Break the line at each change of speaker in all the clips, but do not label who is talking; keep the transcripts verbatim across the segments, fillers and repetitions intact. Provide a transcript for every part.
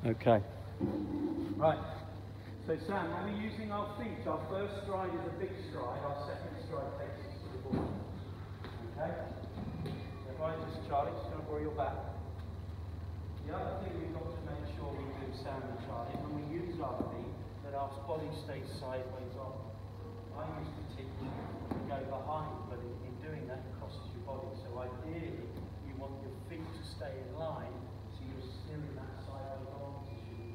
Okay.
Right. So Sam, when we're using our feet, our first stride is a big stride, our second stride takes us to the ball. Okay? So if I just, Charlie, just going to borrow your back. The other thing we've got to make sure we do, Sam and Charlie, when we use our feet, that our body stays sideways on. I used to teach you to go behind, but in, in doing that it crosses your body. So ideally, you want your feet to stay in line, so you're still in that sideways on position.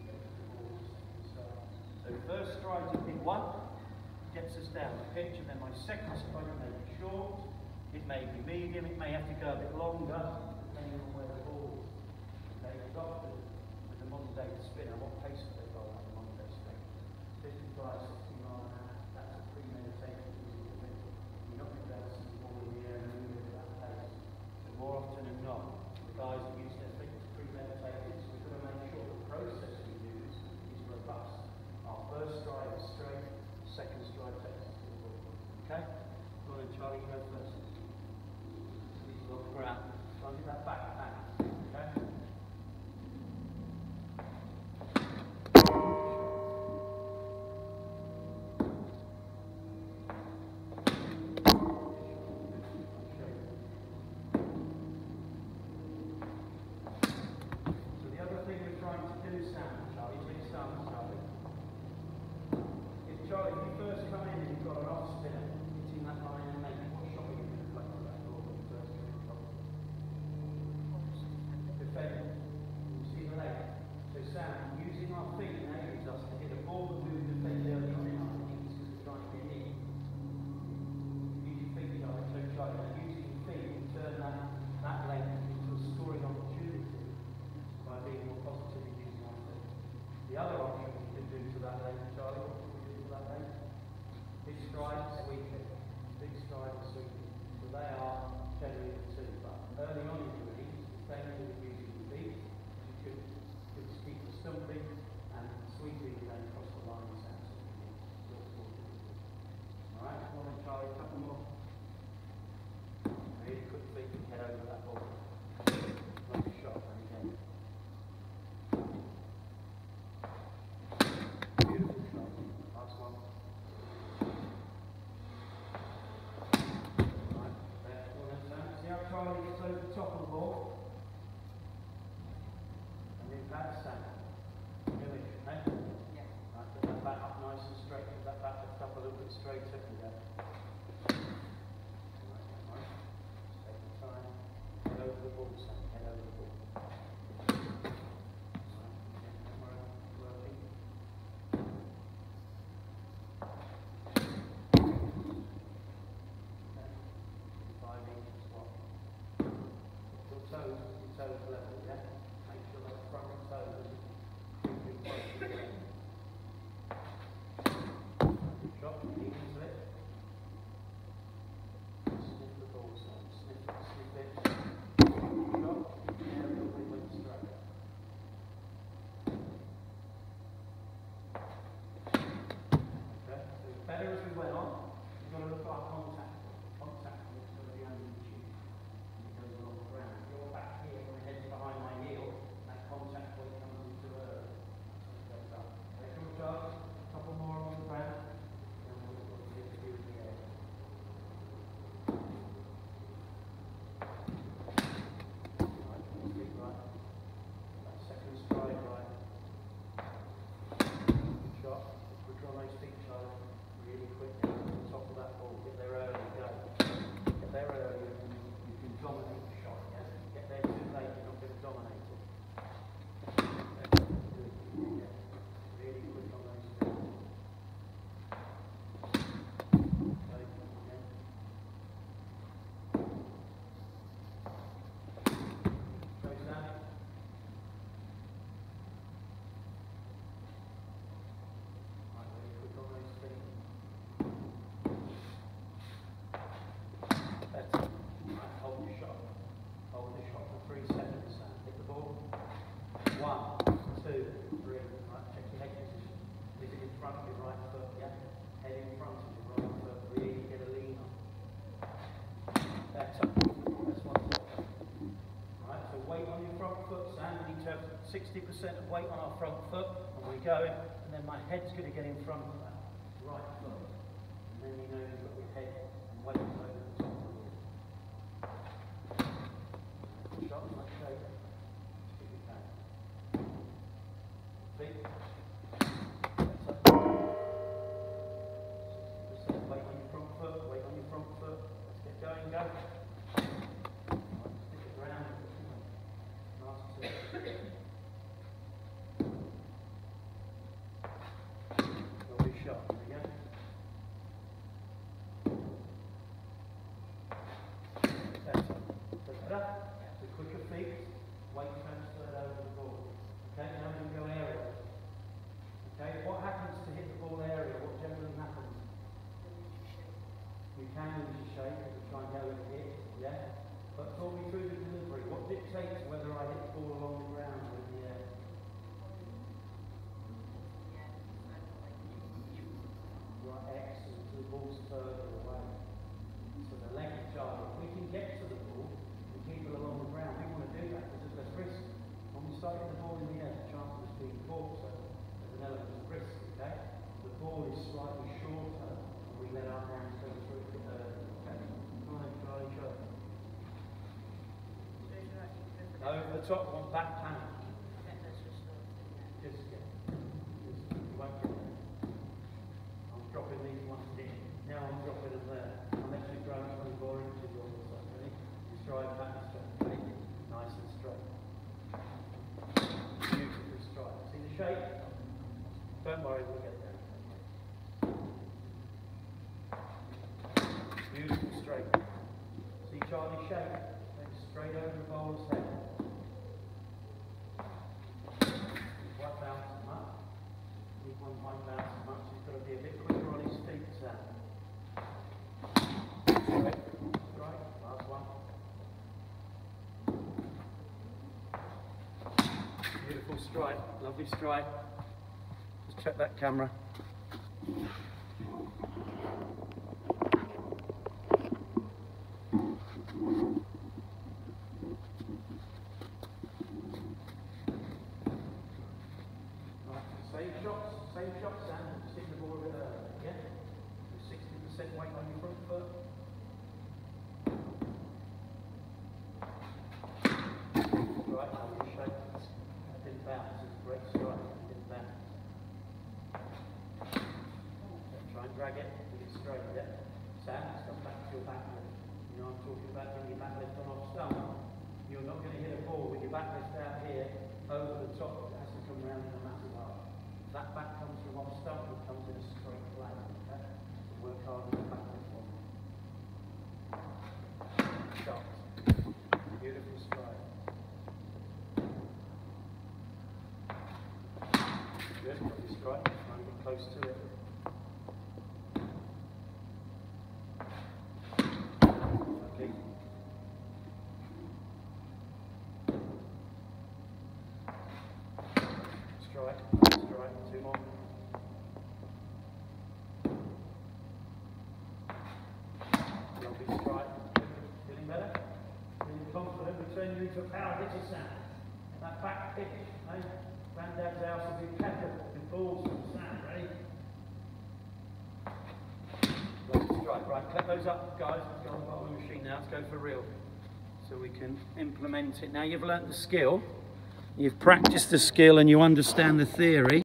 So first stride's a big one, gets us down the pitch, and then my second stride may be short, it may be medium, it may have to go a bit longer, depending on where the ball is. Okay, got with, with the modern day spinner, what pace have they got on the modern day spinner? fifty-five, sixty miles an hour, that's a premeditated movement. You're not going to be able to see the ball in the air and move it at that pace. So more often than not, the guys that use their feet is premeditated, so we've got to make sure the process we use is robust. Our first stride is straight, second stride takes us to the ball. Okay? Go on then, Charlie, you go first. Please look around. Try and get that back back. Okay? So the other thing we're trying to do, Sam and Charlie, big Sam and Charlie, Charlie, if you first come in and you've got an off spinner, hitting that line and making what shot are you going to play to that ball when you first come in? Defend. You see the leg. So Sam, using our feet enables us to hit a ball that we would defend early on in our innings because we're trying to get in. Use your feet, Charlie. So Charlie, now using your feet, you turn that, that length into a scoring opportunity by being more positive in using our feet. The other option we can do to that length, Charlie, big stride, sweeping. Big stride and sweeping. So they are generally the two. But early on in your innings, defending and using your feet, you could, could keep the stumping and sweeping and then cross the line and sound. Alright, come on then, Charlie, a couple more. Really quick feet and head over that ball. Like a shot when you get it. Beautiful shot. Last one. Charlie gets over the top of the ball and then back stand. Finish, okay? Yeah. Right, get that back up nice and straight. Get that back lift up a little bit straighter. Yeah. Right, right. Take your time. Head over the ball, Sam. Head over the ball. Right, camera working. Okay. Five inches wide. Your toes, your toes level, yeah? Make sure that front toes are creeping close to the ground. Shot, lean into it. Sniff the ball, son. Sniff it, sniff it. Shot, yeah, a little bit when it's straight. Okay, so it's better as we went on. We've got to look at our contact. Contact is going to be under the chin. Goes along the ground. If you're back here, my head's behind my heel, that contact point comes in too early. That's what goes up. Take your charge, a couple more on the ground, and we'll look at the view in the air. Right, feet right. That second stride right. Good shot. Quick on those feet, Charlie. Really quick. Get to the top of that ball. Get there early. Go. Get there early. You can dominate the shot, yeah? Get there too late, you're not going to dominate it. Okay, good. Yeah. Really quick on those feet. Okay, again. Goes down. Right, really quick on those feet. Better. Right, hold your shot. Hold the shot for three seconds. Hit the ball. One, two, three. Right, check your head position. Is it in front of your right foot? Yeah. Head in front of your right foot. Really get a lean on. Better. That's one foot. Right, so weight on your front foot, Sam. You need to have sixty percent of weight on our front foot, and we're going, and then my head's going to get in front of that right foot. And then you know you've got your head and weight over the top of it. Shot like shape. Keep it down. Feet. sixty percent weight on your front foot, weight on your front foot. Let's get going, go. Stick it around. Nice and lovely shot. There we go. Better. Better. The quicker feet, weight transferred over the ball. Okay, now we can go aerial. Okay, what happens to hit the ball aerial? What generally happens? You can lose your shape if you try and go and hit, yeah? But talk me through the delivery. What dictates whether I hit the ball along the ground or in the air? Right, X, so the ball's further away. So the leg is charged. If we can get to the ball and keep it along the ground, we want to do that because there's less risk. When we start hitting the ball in the air, the chance of us being caught, so there's an element of risk, okay? The ball is slightly shorter and we let our hands go through it early, okay? Come on, Charlie, show. Over the top one, back panel. Just, yeah. Just, you won't get it. I'm dropping these ones in. Now I'm dropping them there. Unless you grow twenty-four inches all of a sudden, ready? You stride back and straight, ready? Nice and straight. Beautiful stride. See the shape? Don't worry, we'll get there. Beautiful straight. See Charlie's shape? Then straight over the bowler's head. White bounce him up. Need one white bounce him up, so he's got to be a bit quicker on his feet, Sam. Straight, straight, last one. Beautiful strike, lovely strike. Just check that camera. Same shots, same shots, Sam. Just hit the ball a bit early, yeah? sixty percent weight on your front foot. Right, now your shape. That didn't bounce, it's a great strike. It didn't bounce. Try and drag it, get it straight, yeah? Sam, let's come back to your back lift. You know I'm talking about getting your back lift on off stump. You're not going to hit a ball with your back lift out here over the top. It has to come round in a massive arc. That back comes from off stump, it comes in a straight line. Okay? So work hard on the back lift one. Shot. Beautiful stride. Good, got your strike. Try and get close to it. Okay. Strike. Strike. Two more. Lovely strike. Feeling better? Feeling confident? We turn you into a power hitter, Sam. That back pitch, eh? Granddad's house will be peppered with balls from Sam. Ready? Lovely strike. Right, clip those up, guys. Let's go on the bottom of the machine now. Let's go for real. So we can implement it. Now you've learnt the skill. You've practiced the skill and you understand the theory.